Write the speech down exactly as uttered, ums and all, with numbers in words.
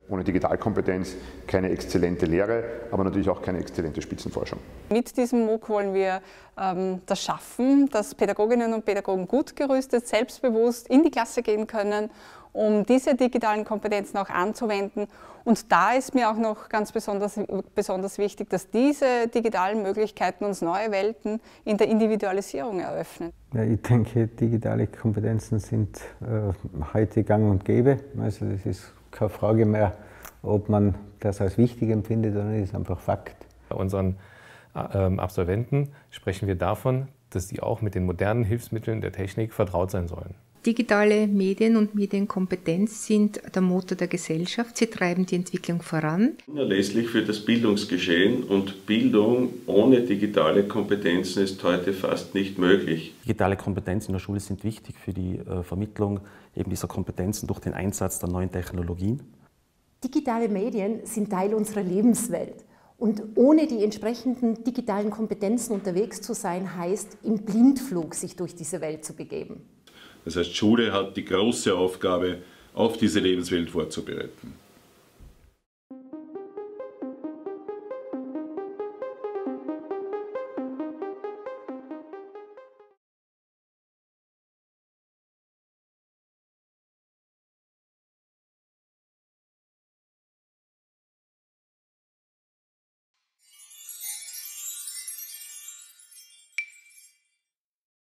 Ohne Digitalkompetenz keine exzellente Lehre, aber natürlich auch keine exzellente Spitzenforschung. Mit diesem MOOC wollen wir ähm, das schaffen, dass Pädagoginnen und Pädagogen gut gerüstet, selbstbewusst in die Klasse gehen können, um diese digitalen Kompetenzen auch anzuwenden. Und da ist mir auch noch ganz besonders, besonders wichtig, dass diese digitalen Möglichkeiten uns neue Welten in der Individualisierung eröffnen. Ja, ich denke, digitale Kompetenzen sind äh, heute gang und gäbe. Also das ist keine Frage mehr, ob man das als wichtig empfindet oder nicht, ist einfach Fakt. Bei unseren ähm, Absolventen sprechen wir davon, dass sie auch mit den modernen Hilfsmitteln der Technik vertraut sein sollen. Digitale Medien und Medienkompetenz sind der Motor der Gesellschaft. Sie treiben die Entwicklung voran. Unerlässlich für das Bildungsgeschehen, und Bildung ohne digitale Kompetenzen ist heute fast nicht möglich. Digitale Kompetenzen in der Schule sind wichtig für die äh, Vermittlung eben dieser Kompetenzen durch den Einsatz der neuen Technologien. Digitale Medien sind Teil unserer Lebenswelt. Und ohne die entsprechenden digitalen Kompetenzen unterwegs zu sein, heißt im Blindflug sich durch diese Welt zu begeben. Das heißt, Schule hat die große Aufgabe, auf diese Lebenswelt vorzubereiten.